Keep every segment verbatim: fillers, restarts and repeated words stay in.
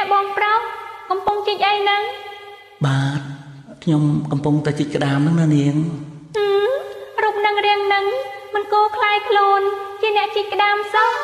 បងប្រុសកំពុងជីកអីហ្នឹងបាទខ្ញុំកំពុងតែជីកក្តាមហ្នឹងណានាងរូបនឹងរៀងហ្នឹងមិនគួរคล้ายខ្លួនជាអ្នកជីកក្តាមសោះ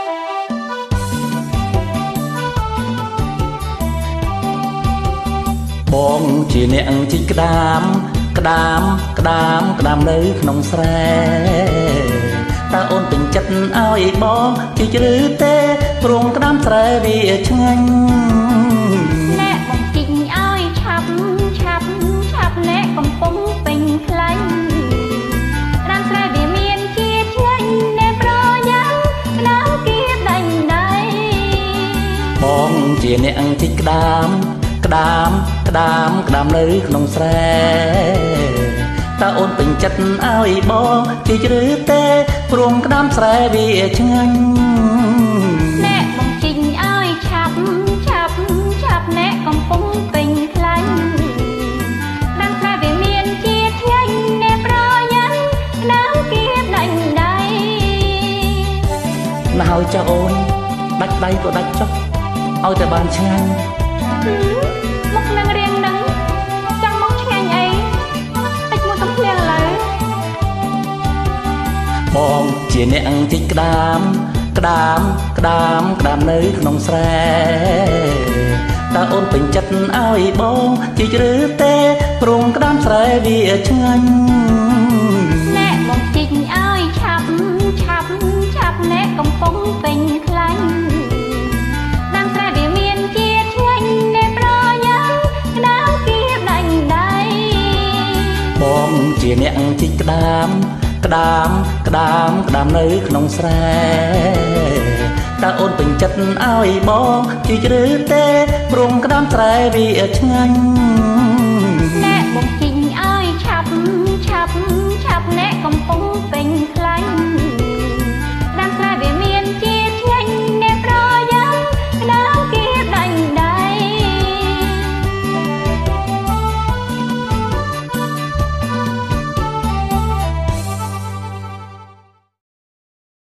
បងជាអ្នកជីកក្តាមក្តាមក្តាមក្តាមនៅក្នុងស្រែតើអូនពេញចិត្តឲ្យបងជីកឬទេព្រោះក្តាមស្រែវាឆ្ងាញ់អ្នកបងជីកឲ្យឆាប់ឆាប់ឆាប់អ្នកកំពុងពេញខ្លាញ់ក្តាមស្រែវាមានជាតិឆ្ងាញ់អ្នកប្រញាប់ក្តាមគៀបដាច់ដៃបងជាអ្នកជីកក្តាមក្តាមក្តាមក្តាមនៅក្នុងស្រែតើអូនពេញចិត្តឲ្យបងជីកឬទេព្រមក្តាមស្រែវាឆ្ងាញ់អ្នកបងជីកឲ្យឆាប់ឆាប់ឆាប់អ្នកកំពុងពេញខ្លាញ់ក្តាមស្រែវាមានជាតិឆ្ងាញ់អ្នកប្រញាប់ក្តាមគៀបដាច់ដៃណាហើយចាអូនដាច់ដៃក៏ដាច់ចុះឲ្យតែបានឆ្ងាញ់មកនឹងរៀងនឹងចង់មកឆ្ងាញ់អីតិចមួយកំភ្លៀងឡើយបងជាអ្នកជីកក្តាមក្តាមក្តាមក្តាមនៅក្នុងស្រែតើអូនពេញចិត្តឲ្យបងជីកឬទេព្រមក្តាមស្រែវាឆ្ងាញ់អ្នកបងជីកឲ្យឆាប់ឆាប់ឆាប់អ្នកកំពុងពេញខ្លាញ់បងជាអ្នកជីកក្តាមក្តាមក្តាមក្តាមនៅក្នុងស្រែតើអូនពេញចិត្តឲ្យបងជីកឬទេព្រមក្តាមស្រែវាឆ្ងាញ់អ្នកបងជី